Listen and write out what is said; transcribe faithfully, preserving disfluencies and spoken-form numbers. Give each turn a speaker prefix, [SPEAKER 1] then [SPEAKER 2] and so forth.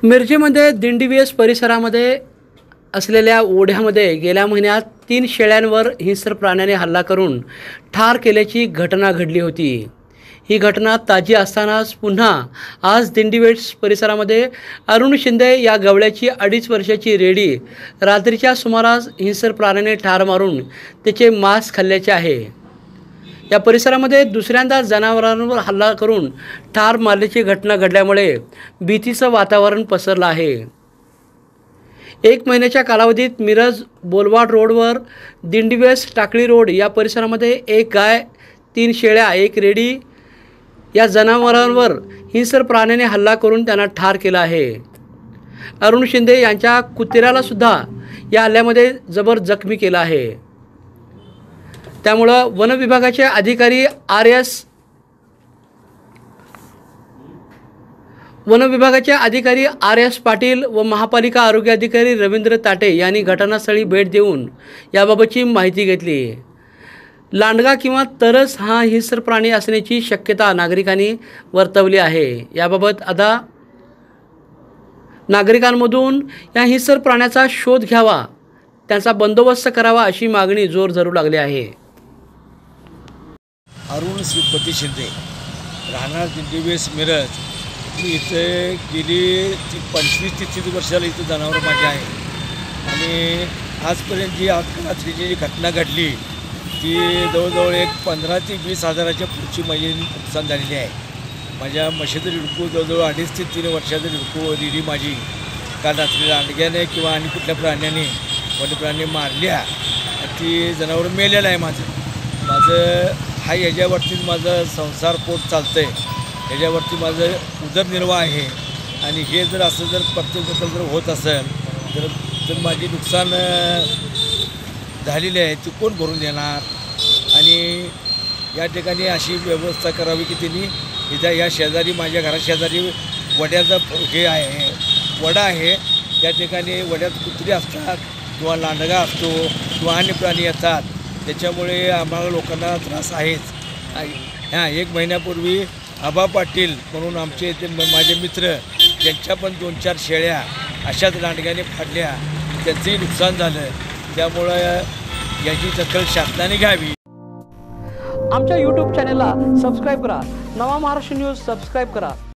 [SPEAKER 1] मिरजेमध्ये दिंडीवेस परिसरामध्ये असलेल्या ओढ्यामध्ये गेल्या महिन्यात तीन शेळ्यांवर हिंस्र प्राण्याने हल्ला करून ठार केल्याची घटना घडली होती। ही घटना ताजी असतानाच पुन्हा आज दिंडीवेस परिसरामध्ये अरुण शिंदे या गवळ्याची अडीच वर्षाची रेडी रात्रीच्या सुमारास हिंस्र प्राण्याने ठार मारून त्याचे मांस खाल्ल्याचे आहे। या परिसरामध्ये दुसऱ्यांदा जनावरांवर हल्ला करून ठार मारल्याची घटना घडल्यामुळे भीतीचं वातावरण पसरलं आहे। एक महिन्याच्या कालावधीत मिरज बोलवाड रोडवर दिंडीवेस टाकळी रोड या परिसरामध्ये एक गाय, तीन शेळ्या, एक रेडी या जनावरांवर हिंस्र प्राण्याने हल्ला करून त्यांना ठार केलं आहे। अरुण शिंदे यांच्या कुत्र्याला सुद्धा या हल्ल्यामध्ये जबर जखमी केलं आहे। त्यामुळे वन विभागाचे अधिकारी आर एस वन विभागाचे अधिकारी आर एस पाटील व महापालिका आरोग्य अधिकारी रवींद्र ताटे यांनी घटनास्थळी भेट देऊन याबाबतची माहिती घेतली। लांडगा किंवा तरस हा हिंस्र प्राणी असण्याची शक्यता नागरिकांनी वर्तवली आहे। याबाबत आता नागरिकांमधून या हिंस्र प्राण्याचा शोध घ्यावा, त्यांचा बंदोबस्त करावा अशी मागणी जोर धरू लागली आहे।
[SPEAKER 2] अरुण श्रीपती शिंदे, राहणार दिंडीवेस मिरज। मी इथे गेली ती पंचवीस ते तीस वर्षाला इथे जनावरं माझी आहे आणि आजपर्यंत जी रात्रीची जी घटना घडली ती जवळजवळ एक पंधरा ते वीस हजाराच्या पुढची माझी नुकसान झालेली आहे। माझ्या म्हशीचं रिडकू जवळजवळ अडीच ते तीन वर्षाचं रिडकू रेडी माझी काल रात्री लांडग्याने किंवा आणि कुठल्या प्राण्याने वन्यप्राणी मारल्या, ती जनावर मेलेलं आहे। माझं माझं हा याच्यावरतीच माझं संसार पोट चालतं आहे, याच्यावरती माझं उदरनिर्वाह आहे आणि हे जर असं जर प्रत्येक जर होत असेल तर तर माझी नुकसान झालेली आहे ती कोण भरून देणार। आणि या ठिकाणी अशी व्यवस्था करावी की त्यांनी इथं या शेजारी माझ्या घराशेजारी वड्याचा हे आहे, वडा आहे, त्या ठिकाणी वड्यात कुत्री असतात किंवा लांडगा असतो किंवा अन्य प्राणी येतात, त्याच्यामुळे आम्हाला लोकांना त्रास आहेच। हां, एक महिन्यापूर्वी आबा पाटील म्हणून आमचे ते माझे मित्र त्यांच्या पण दोन चार शेळ्या अशाच लांडग्याने फाडल्या, त्यांचंही नुकसान झालं। त्यामुळं याची दखल शासनाने घ्यावी।
[SPEAKER 1] आमच्या यूट्यूब चॅनलला सबस्क्राईब करा, नवा महाराष्ट्र न्यूज सबस्क्राईब करा।